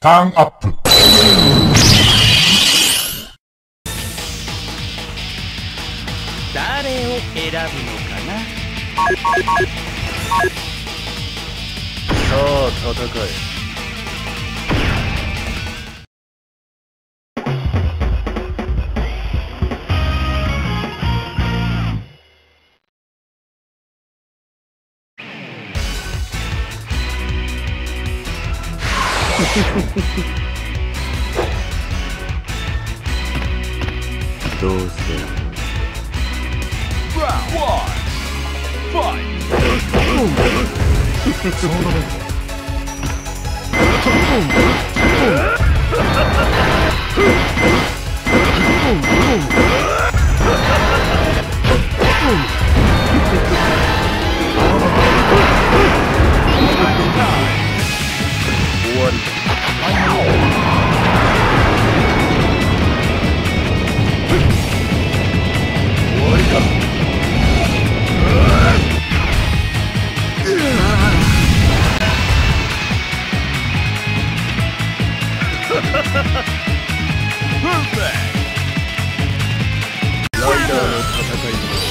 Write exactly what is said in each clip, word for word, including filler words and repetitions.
ターンアップ。 誰を選ぶのかな。さあ戦え。どうせ終わりだ。終わりか。ライダーの戦いだ。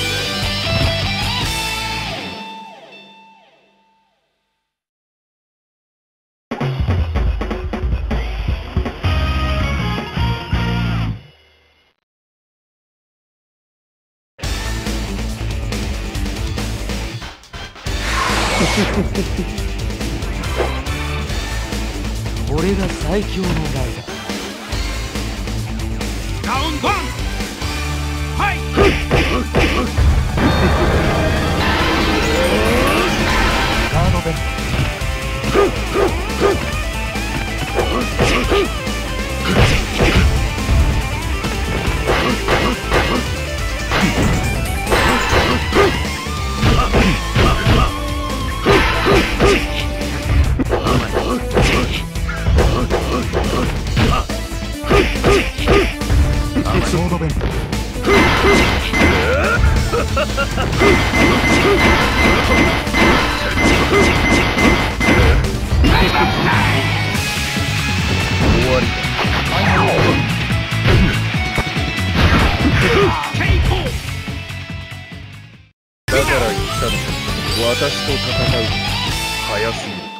俺が最強のライダー。カウントワン。はい。ガードベント。ソードベント。終わりだ。だから言ったの。私と戦うの早すぎる。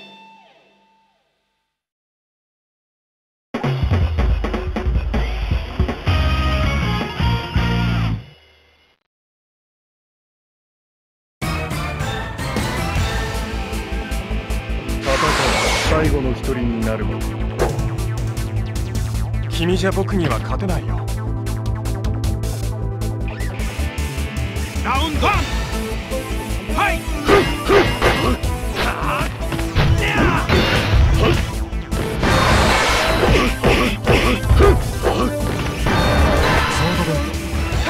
最後の一人になるもの。君じゃ僕には勝てないよ。ラウンドワン。はい。ソードベント。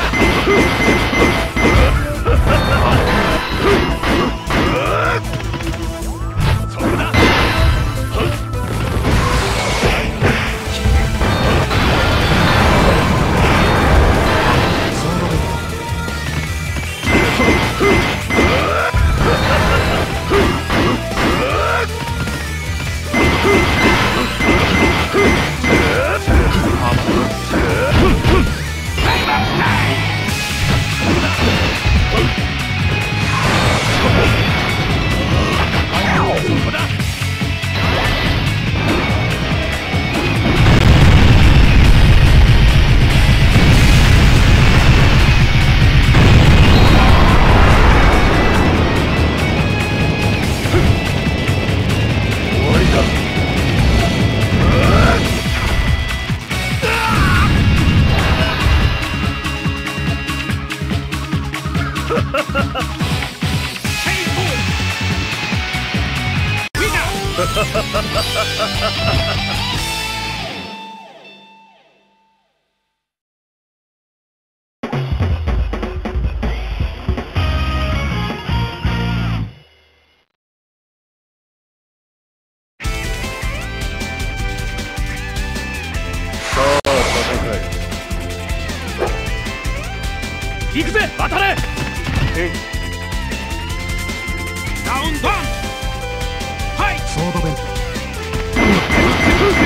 行くぜ、渡れ。えい。ダウンダウン。はい。ソードベント。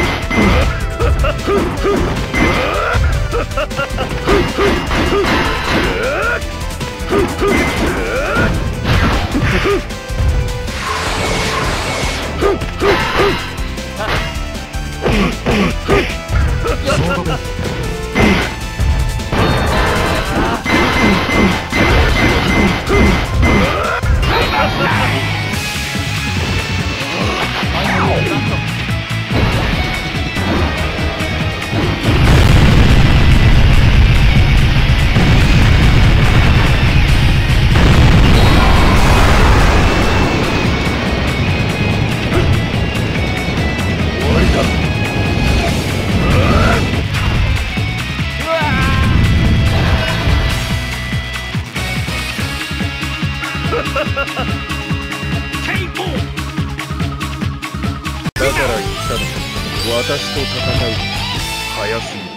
だから言ったのだ。私と戦うの早すぎる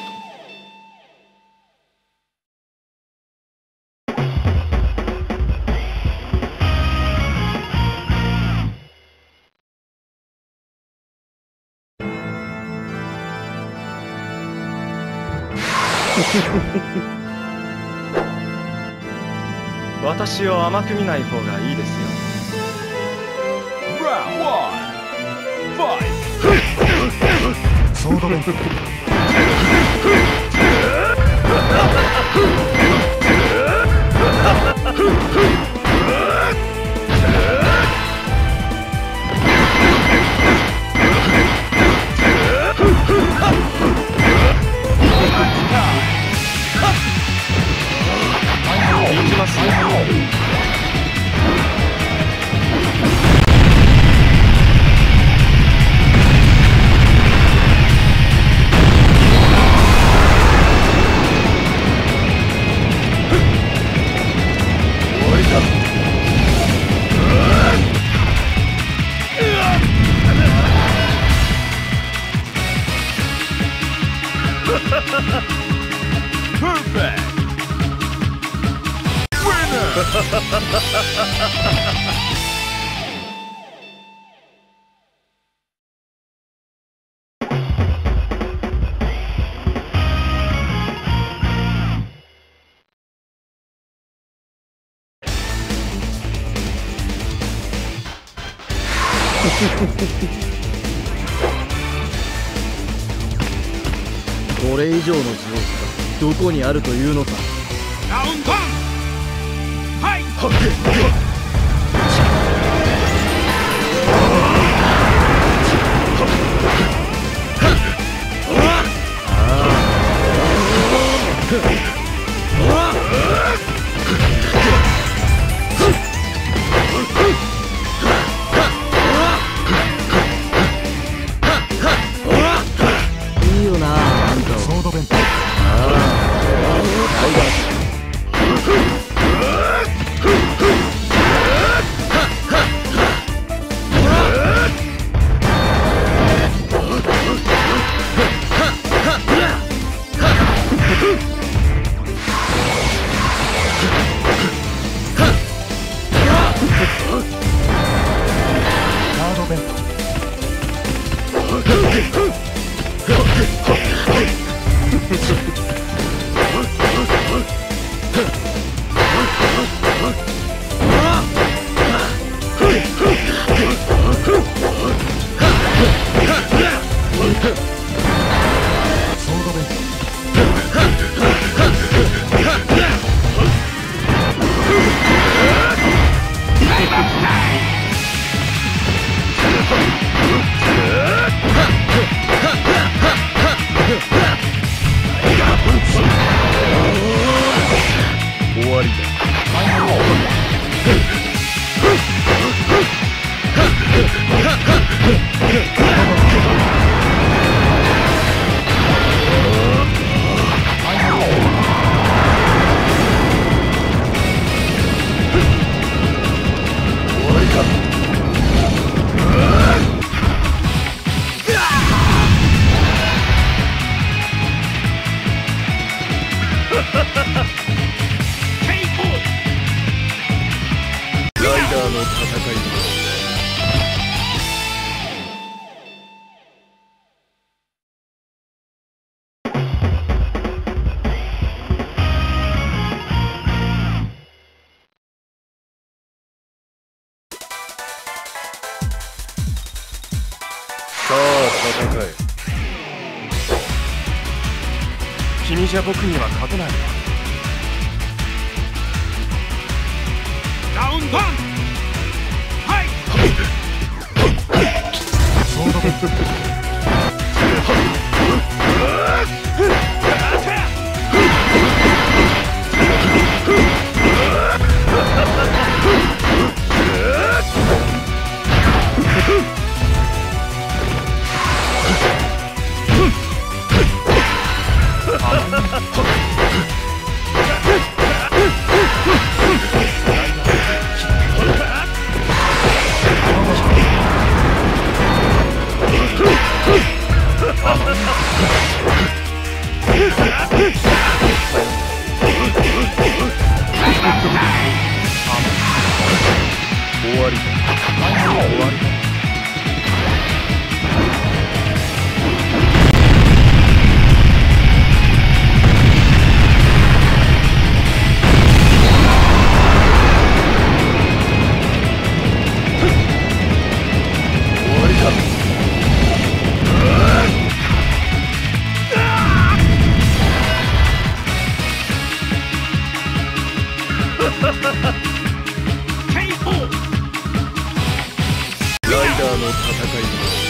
と。私を甘く見ない方がいいですよ。ソードベント。行きますよ。 これ以上の地獄がどこにあるというのか。 ラウンドワン、はい。 いいよなあんた。 ソードベント。 ああガードベント。 終わりだ。 戦え。 君じゃ僕には勝てないよ。 ラウンドワン。はい。 ソードベント。 終わりだ。終わりだ。ライダーの戦い